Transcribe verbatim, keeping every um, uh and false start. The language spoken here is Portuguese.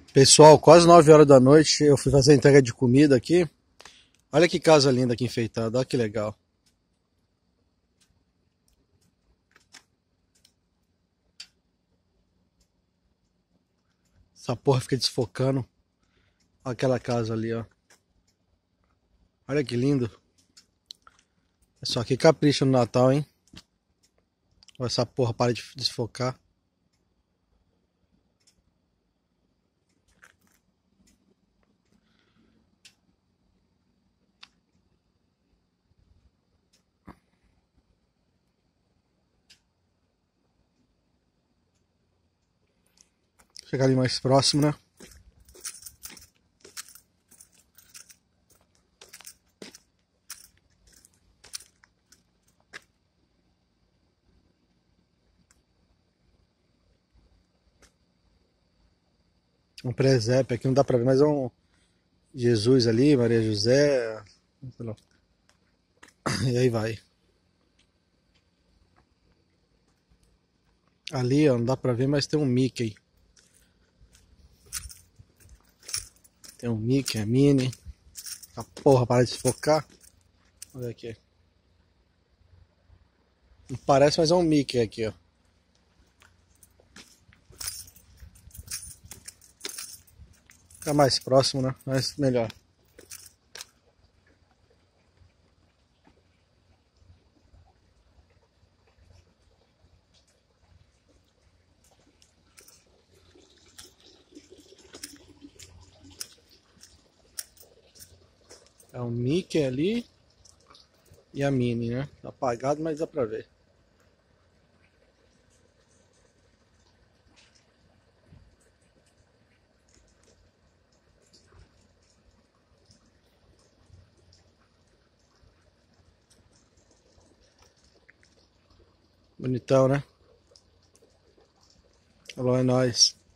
Pessoal, quase nove horas da noite eu fui fazer a entrega de comida aqui. Olha que casa linda aqui enfeitada, olha que legal. Essa porra fica desfocando. Olha aquela casa ali, ó. Olha que lindo. Só que capricha no Natal, hein? Olha essa porra para de desfocar. Chegar ali mais próximo, né? Um presépio aqui, não dá pra ver, mas é um Jesus ali, Maria José. Sei lá. E aí vai. Ali, ó, não dá pra ver, mas tem um Mickey. Tem um Mickey, a Minnie. A porra para de desfocar. Olha aqui. Não parece, mas é um Mickey aqui, ó. Fica mais próximo, né? Mas melhor. É o Mickey ali e a Minnie, né? Tá apagado, mas dá pra ver. Bonitão, né? Falou, é nóis.